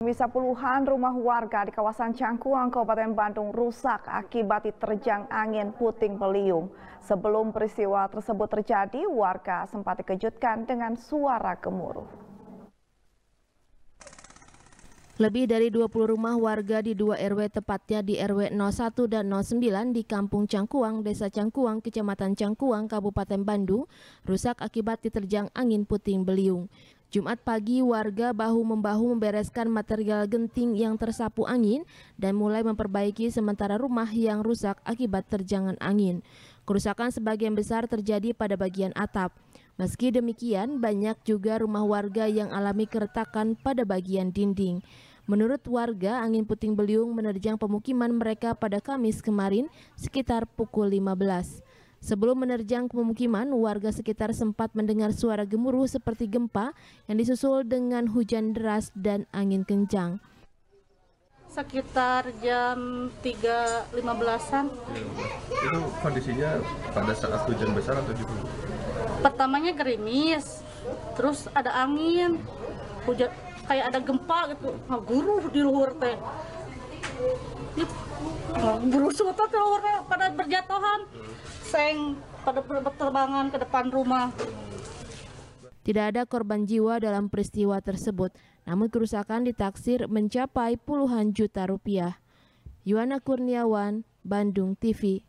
Bisa puluhan rumah warga di kawasan Cangkuang, Kabupaten Bandung rusak akibat diterjang angin puting beliung. Sebelum peristiwa tersebut terjadi, warga sempat dikejutkan dengan suara gemuruh. Lebih dari 20 rumah warga di 2 RW, tepatnya di RW 01 dan 09 di Kampung Cangkuang, Desa Cangkuang, Kecamatan Cangkuang, Kabupaten Bandung, rusak akibat diterjang angin puting beliung. Jumat pagi, warga bahu-membahu membereskan material genting yang tersapu angin dan mulai memperbaiki sementara rumah yang rusak akibat terjangan angin. Kerusakan sebagian besar terjadi pada bagian atap. Meski demikian, banyak juga rumah warga yang alami keretakan pada bagian dinding. Menurut warga, angin puting beliung menerjang pemukiman mereka pada Kamis kemarin sekitar pukul 15. Sebelum menerjang pemukiman, warga sekitar sempat mendengar suara gemuruh seperti gempa yang disusul dengan hujan deras dan angin kencang. Sekitar jam 3.15-an. Itu kondisinya pada saat hujan besar atau juga? Pertamanya gerimis, terus ada angin, hujan kayak ada gempa gitu, guruh di luar teh. Guruh semua pada berjatuhan, seng pada berterbangan ke depan rumah. Tidak ada korban jiwa dalam peristiwa tersebut, namun kerusakan ditaksir mencapai puluhan juta rupiah. Yuwana Kurniawan, Bandung TV.